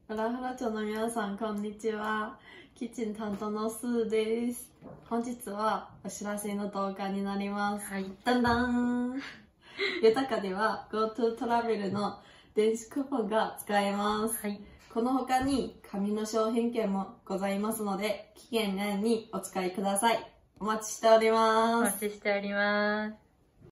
フラフラ町の皆さん、こんにちは。キッチン担当のスーです。本日はお知らせの動画になります。 はい。 だんだん豊かでは GoTo トラベルの電子クーポンが使えます。 はい。 この他に紙の商品券もございますので、期限内にお使いください。お待ちしておりおます。 待ちしております。